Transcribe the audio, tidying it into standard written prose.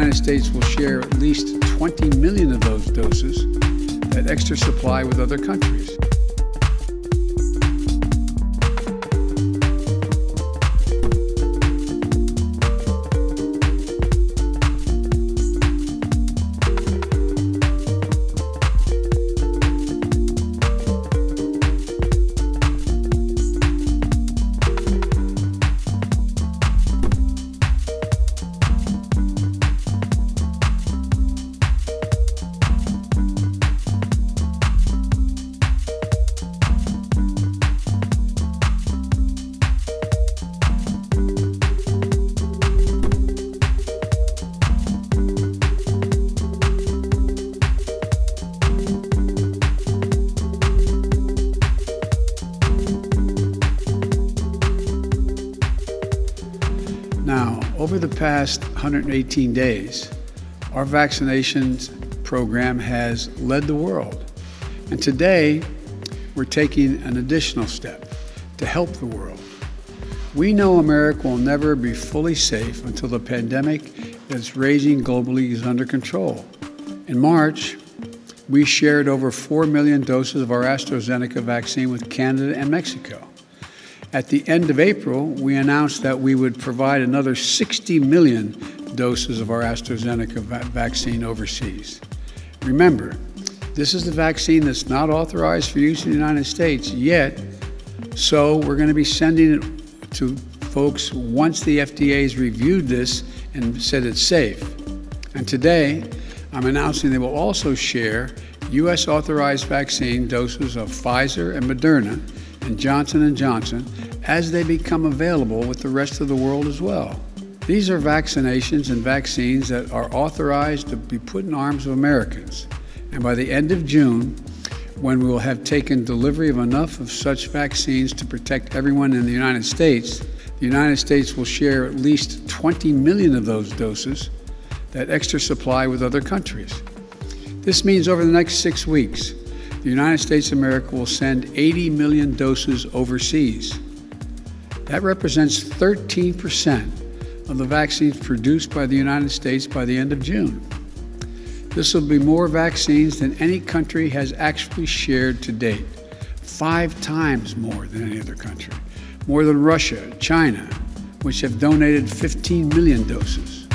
United States will share at least 20 million of those doses, that extra supply, with other countries. Now, over the past 118 days, our vaccinations program has led the world. And today, we're taking an additional step to help the world. We know America will never be fully safe until the pandemic that's raging globally is under control. In March, we shared over 4 million doses of our AstraZeneca vaccine with Canada and Mexico. At the end of April, we announced that we would provide another 60 million doses of our AstraZeneca vaccine overseas. Remember, this is the vaccine that's not authorized for use in the United States yet, so we're going to be sending it to folks once the FDA has reviewed this and said it's safe. And today, I'm announcing they will also share U.S. authorized vaccine doses of Pfizer and Moderna and Johnson & Johnson as they become available with the rest of the world as well. These are vaccinations and vaccines that are authorized to be put in arms of Americans. And by the end of June, when we will have taken delivery of enough of such vaccines to protect everyone in the United States will share at least 20 million of those doses, that extra supply, with other countries. This means over the next 6 weeks, the United States of America will send 80 million doses overseas. That represents 13% of the vaccines produced by the United States by the end of June. This will be more vaccines than any country has actually shared to date, 5 times more than any other country, more than Russia, China, which have donated 15 million doses.